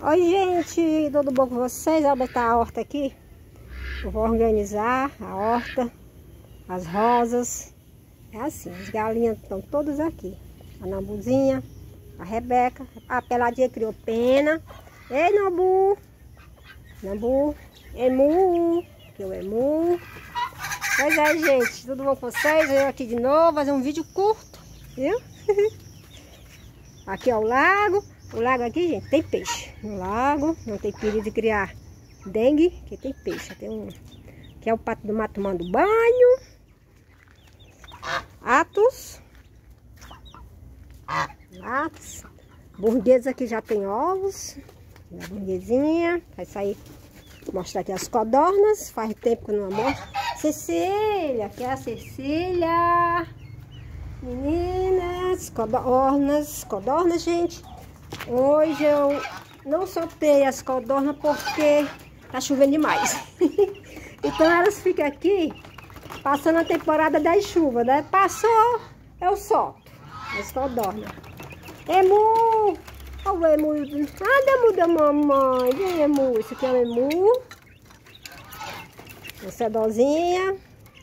Oi, gente, tudo bom com vocês? Vou botar a horta aqui. Eu vou organizar a horta, as rosas. É assim, as galinhas estão todas aqui. A Nambuzinha, a Rebeca, a Peladinha criou pena. Ei, Nambu! Nambu, Emu, criou Emu. Pois é, gente, tudo bom com vocês? Eu aqui de novo, fazer um vídeo curto, viu? Aqui é o lago. O lago aqui, gente, tem peixe. No lago não tem perigo de criar dengue, que tem peixe. Tem um que é o pato do mato tomando banho. Atos. Burgueses aqui já tem ovos. A burguesinha vai sair. Vou mostrar aqui as codornas. Faz tempo que eu não mostro. Cecília, aqui é a Cecília. Meninas, codornas, gente. Hoje eu não soltei as codornas porque tá chovendo demais. Então elas ficam aqui passando a temporada das chuvas, né? Passou, eu solto as codornas. Emu! Olha o emu. Ah, emu da mamãe. Vem, emu. Esse aqui é o emu. Uma sedozinha.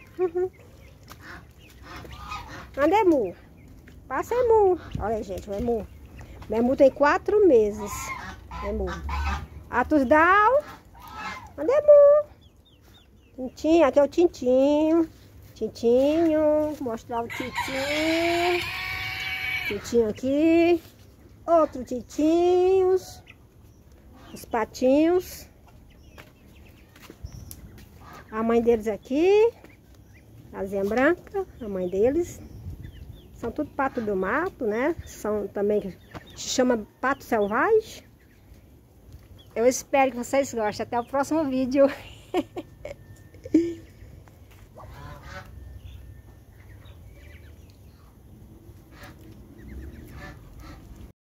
Anda, emu. Passa, emu. Olha, gente, o emu. O emu tem 4 meses. Emu. Atos Dal. Anda, emu. Tintinho. Aqui é o Tintinho. Tintinho. Vou mostrar o Tintinho. Tintinho aqui. Outro Tintinhos. Os patinhos. A mãe deles aqui. Asinha branca. A mãe deles. São tudo pato do mato, né? São também, se chama pato selvagem. Eu espero que vocês gostem. Até o próximo vídeo.